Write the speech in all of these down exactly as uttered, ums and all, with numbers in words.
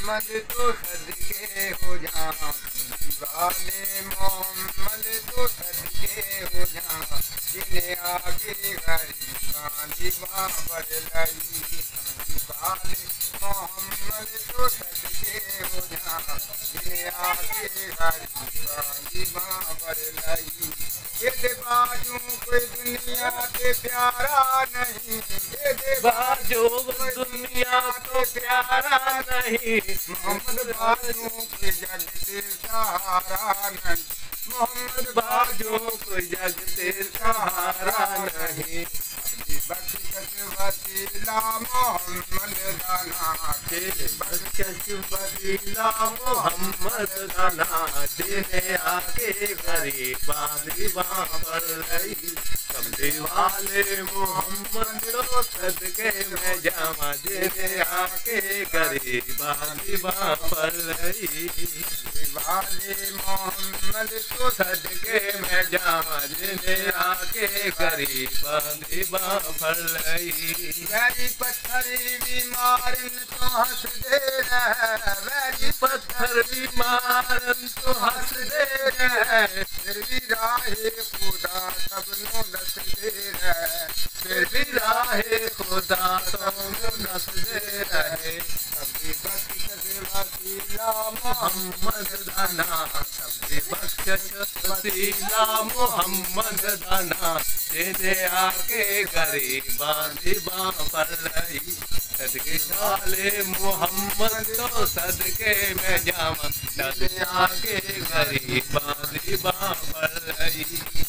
मोहम्मद तो सदके हो जाऊं, वाले मोहम्मद तो सदके हो जाऊं, जिन्हें आगे गरीबां दीवां बदलाई। वाले मोहम्मद तो सदके हो जाऊं, जिन्हें आगे गरीबां दीवां बदलाई। ये बाजू कोई दुनिया के प्यारा नहीं, ये बाजू दुनिया को प्यारा नहीं, मोहम्मद बाजू कोई जग से सहारा नहीं, मोहम्मद बाजू कोई जग से सहारा नहीं। बख्शत वसीला मोहम्मद दाना के बख्शत वसीला मोहम्मद दाना, जिन्हें आके गरीबां दीवां बदलाई। कमली वाले मोहम्मद तो सदके में जावा, जिन्हें आके गरीबां दीवां बदलाई। वाले मोहम्मद तो सदके में जावा, जिन्हें आके गरीबां दीवां बदलाई। वैरी पत्थर बीमार तो हंस दे रहे, वैरी पत्थर बीमार तो हंस दे रहे, फिर भी राहे खुदा सबनों नस दे रहे, फिर भी राहे खुदा तो नस दे रहे। कभी बख्शत वसीला मोहम्मद दाना, कभी बख्शत वसीला मोहम्मद दाना, जिन्हें आके गरीबां दीवां बदलाई। सदके वाले मोहम्मद तो सदके में जावा, जिन्हें आके गरीबां दीवां बदलाई।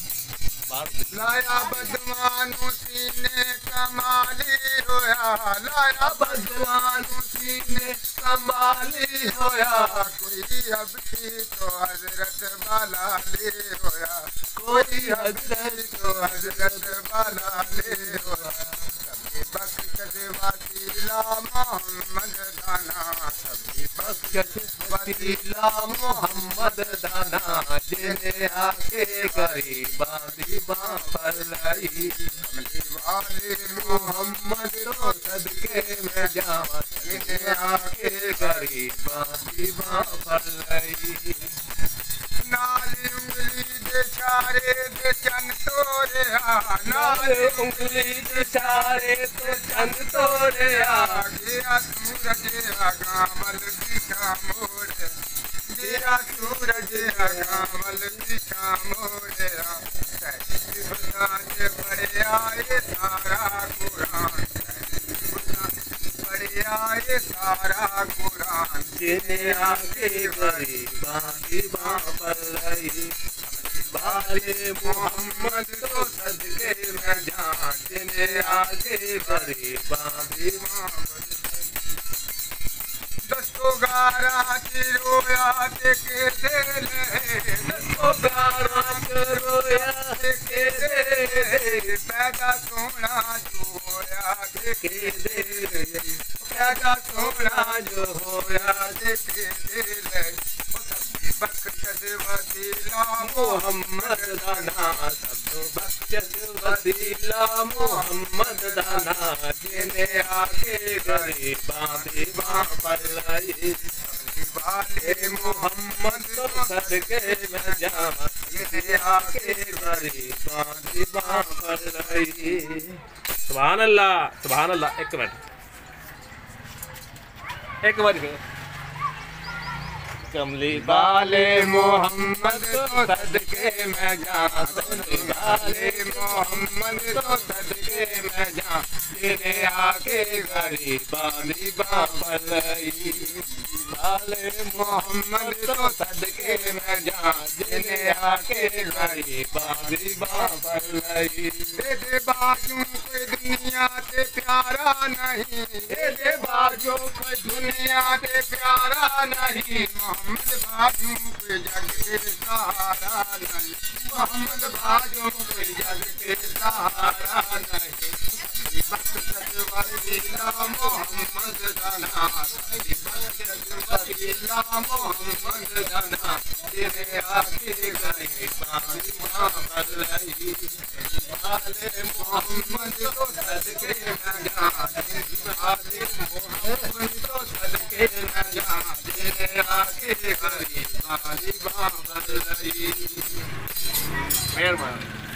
लाया बदमानू सीने कमाली होया, लाया बदमानू सीने कमाली होया, कोई अबकी तो हजरत बालाले होया, कोई हजरत तो हजरत बालाले होया। कभी बख्शत वसीला मोहम्मद दाना, कभी बख्शत वसीला मोहम्मद दाना, जिन्हें आके गरीबां दीवां बदलाई। कमली वाले मोहम्मद तो सदके में जावा, जिन्हें आके गरीबां दीवां बदलाई। नाली उंगली दे इशारे दे चन तोड़िया, नाले उंगली इशारे तो चंद तोड़िया, गया सूरज अगामल दिशा मोड़े, गया सूरज अगामल दिशा मोड़िया। खुदा पढ़े आए सारा कुरान, पढ़े आए सारा कुरान, जिन्हें आके गरीबां दीवां बदलाई। वाले मोहम्मद तो सदके में जावा, जिन्हें आके गरीबां दीवां बदलाई। दस्तो गारा चिरोया ते के दिले, दस्तो गारा चिरोया ते के दिले, पैदा सोना जो होया ते के दिले, पैदा सोना जो होया ते के दिले। बख्शत वसीला मोहम्मद दाना, सब बख्शत वसीला मोहम्मद दाना, जिन्हें आके गरीबां दीवां बदलाई। वाले मोहम्मद तो सदके में जावा, जिन्हें आके गरीबां दीवां बदलाई। सुभान अल्लाह, सुभान अल्लाह। एक मिनट, एक बार फिर। कमली वाले मोहम्मद तो सदके में जावा, कमली वाले मोहम्मद तो सदके में जावा, जिन्हें आके गरीबां दीवां बदलाई। वाले मोहम्मद तो सदके में जावा, जिन्हें आके गरीबां दीवां बदलाई। तेरे बाजू कोई दुनिया ते प्यारा नहीं, तेरे बाजू कोई दुनिया ते प्यारा नहीं, मोहम्मद बाजू कोई जग के सहारा नहीं, मोहम्मद बाजू कोई जग के सहारा नहीं। बख्शत वसीला मोहम्मद दाना, बख्शत वसीला मोहम्मद दाना, जिन्हें आके गरीबां दीवां बदलाई। वाले मोहम्मद तो सदके में जावा, वाले मोहम्मद तो सदके न जाने आके गरीबां दी बांह फड़ लई। मिहरबानी।